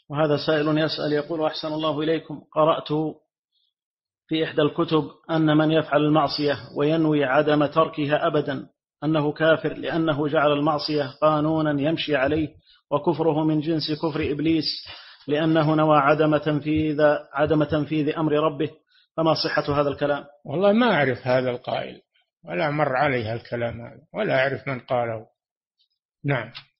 وهذا سائل يسأل يقول: أحسن الله إليكم، قرأت في إحدى الكتب أن من يفعل المعصية وينوي عدم تركها أبدا أنه كافر، لأنه جعل المعصية قانونا يمشي عليه، وكفره من جنس كفر إبليس، لأنه نوى عدم تنفيذ أمر ربه. فما صحة هذا الكلام؟ والله ما أعرف هذا القائل، ولا مر عليها الكلام هذا، ولا أعرف من قاله. نعم.